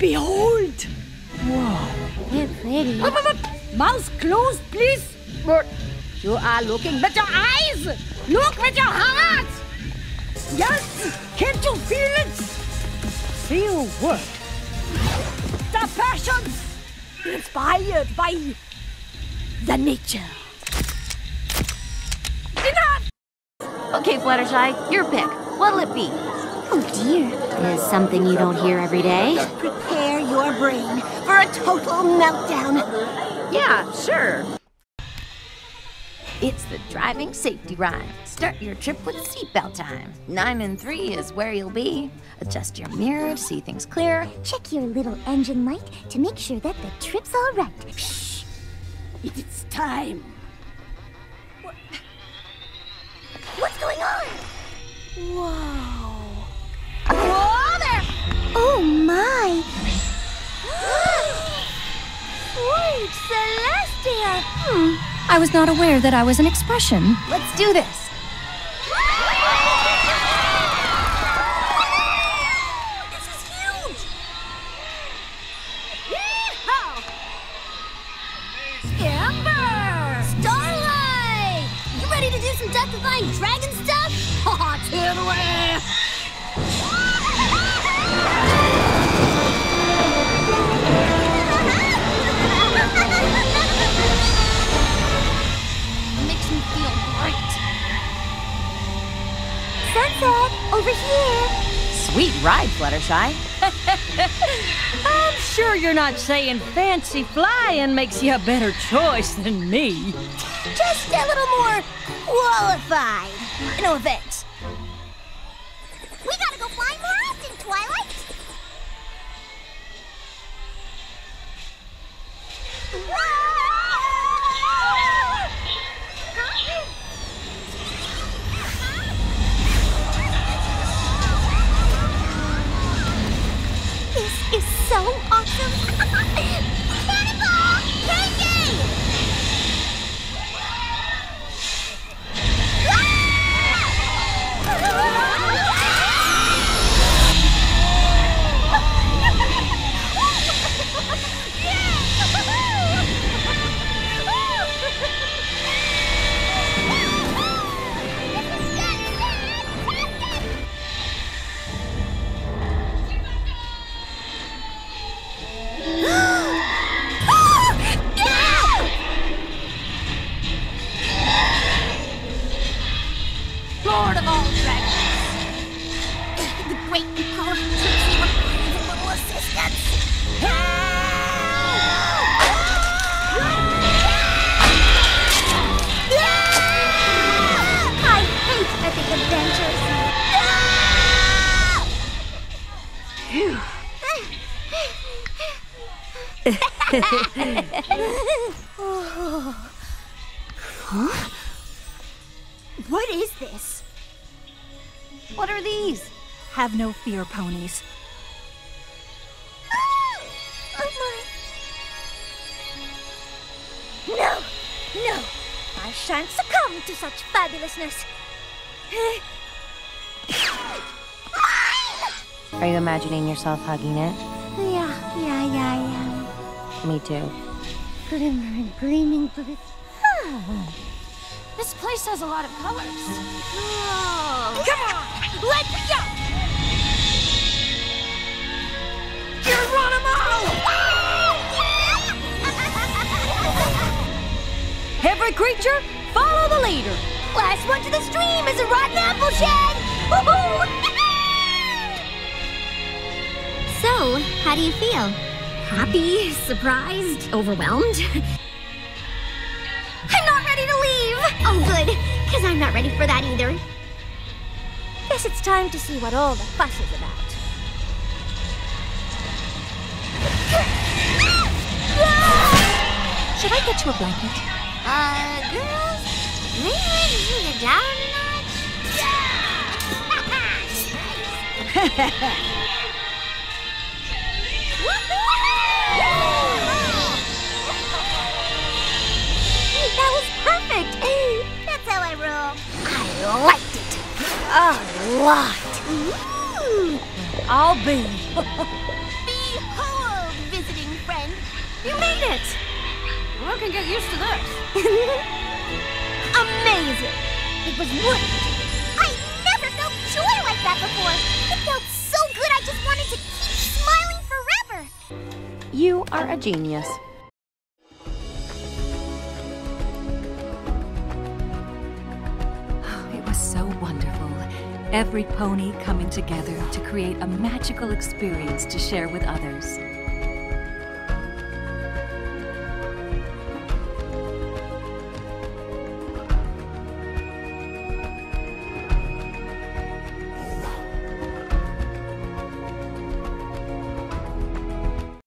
Behold! Whoa. They're pretty. Mouth closed, please. You are looking with your eyes. Look with your heart. Yes, can't you feel it? Feel what? The passions inspired by the nature. Enough! Okay, Fluttershy, your pick. What'll it be? Oh dear. Is something you don't hear every day? Prepare your brain for a total meltdown. Yeah, sure. It's the driving safety rhyme. Start your trip with seatbelt time. 9 and 3 is where you'll be. Adjust your mirror to see things clear. Check your little engine light to make sure that the trip's all right. Shh. It's time. What's going on? Wow. Whoa there! Oh my! Sweet Celestia! I was not aware that I was an expression. Let's do this. This is huge! Yeehaw! Amber! Starlight! You ready to do some death-defying dragon stuff? Aw, totally. Makes me feel great. Sunset, over here. Sweet ride, Fluttershy. I'm sure you're not saying fancy flying makes you a better choice than me. Just a little more qualified. No offense. We gotta go flying more often, Twilight. This is so awesome! Cannonball! Pinky! Lord of all dragons. The great and powerful Trixie requires a little assistance. I hate epic adventures. Huh? What is this? What are these? Have no fear, ponies. Oh my. No, no. I shan't succumb to such fabulousness. Are you imagining yourself hugging it? Yeah. Me too. Glimmer and gleaming bliss. This place has a lot of colors. Come on, let's go! Every creature, follow the leader. Last one to the stream is a rotten apple shed! Woohoo! So, how do you feel? Happy? Surprised? Overwhelmed? I'm not ready to leave! Oh, good, because I'm not ready for that either. Guess it's time to see what all the fuss is about. Should I get you a blanket? Girls? Maybe we can take it down a notch? That was perfect! That's how I roll. I liked it. A lot. Ooh. I'll be. Behold You made it! I can get used to this. Amazing! It was worth it. I never felt joy like that before. It felt so good I just wanted to keep smiling forever. You are a genius. It was so wonderful. Every pony coming together to create a magical experience to share with others.